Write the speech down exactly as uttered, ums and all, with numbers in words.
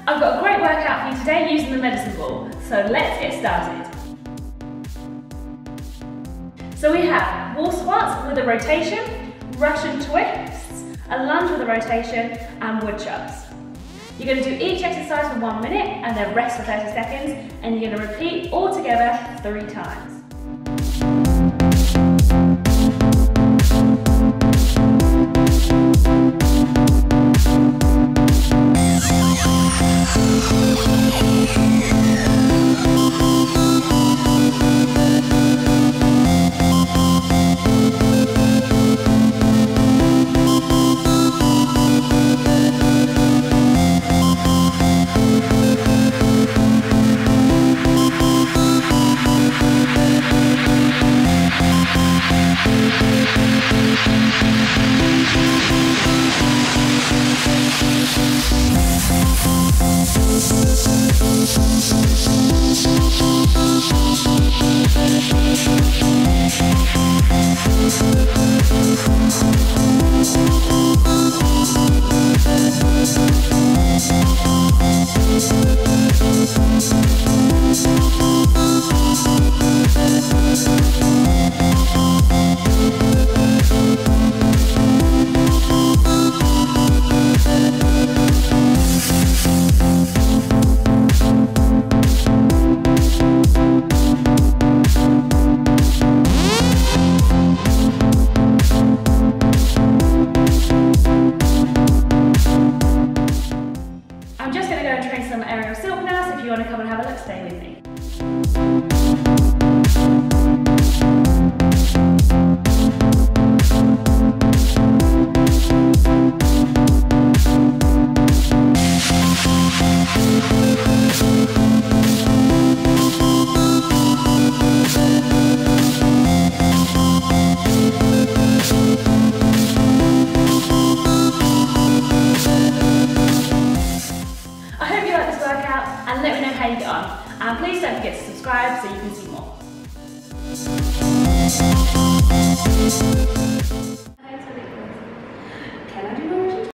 I've got a great workout for you today using the medicine ball, so let's get started. So we have wall squats with a rotation, Russian twists, a lunge with a rotation, and wood chucks. You're going to do each exercise for one minute and then rest for thirty seconds, and you're going to repeat all together three times. Some aerial silk now, so if you want to come and have a look, stay with me. And let me know how you get on. And please don't forget to subscribe so you can see more.